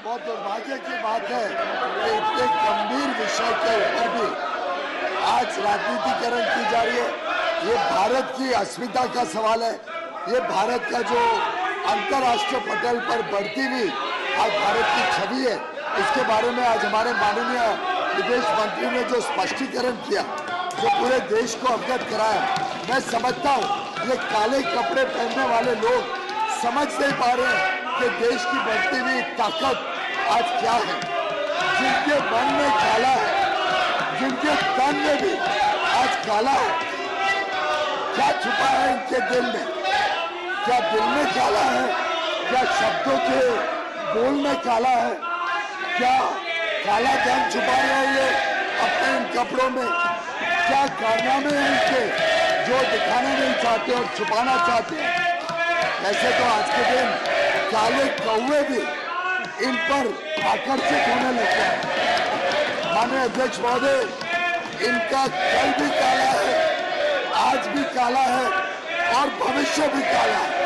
बहुत दुर्भाग्य की बात है कि इतने गंभीर विषय के ऊपर भी आज राजनीतिकरण की जा रही है। ये भारत की अस्मिता का सवाल है। ये भारत का जो अंतर्राष्ट्रीय पटल पर बढ़ती हुई आज भारत की छवि है, इसके बारे में आज हमारे माननीय विदेश मंत्री ने जो स्पष्टीकरण किया, जो पूरे देश को अवगत कराया, मैं समझता हूँ ये काले कपड़े पहनने वाले लोग समझ नहीं पा रहे हैं कि देश की बढ़ती हुई ताकत आज क्या है। जिनके मन में काला है, जिनके तन में भी आज काला है, क्या छुपा है इनके दिल में? क्या दिल में काला है? क्या शब्दों के बोल में काला है? क्या काला धन छुपा रहे हैं ये अपने इन कपड़ों में? क्या कारनामे हैं इनके जो दिखाना नहीं चाहते और छुपाना चाहते हैं? ऐसे तो आज के दिन काले कौवे भी इन पर आकर्षित होने लगते हैं। माननीय अध्यक्ष महोदय, इनका कल भी काला है, आज भी काला है और भविष्य भी काला है।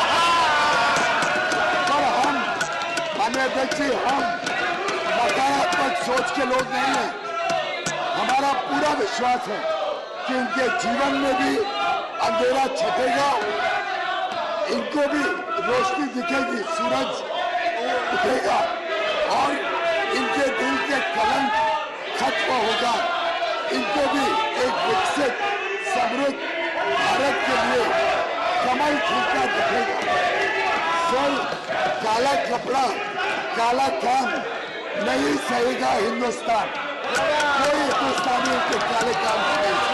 पर हम माननीय अध्यक्ष जी, हम नकारात्मक सोच के लोग नहीं हैं। हमारा पूरा विश्वास है कि इनके जीवन में भी अंधेरा छटेगा, इनको भी रोशनी दिखेगी, सूरज उठेगा और इनके दिल के कलंक खत्म होगा। इनको भी एक विकसित समृद्ध भारत के लिए कमल खिलता दिखेगा। सिर्फ काला कपड़ा, काला काम नहीं सहेगा हिंदुस्तान। कोई हिंदुस्तानी के काले काम नहीं।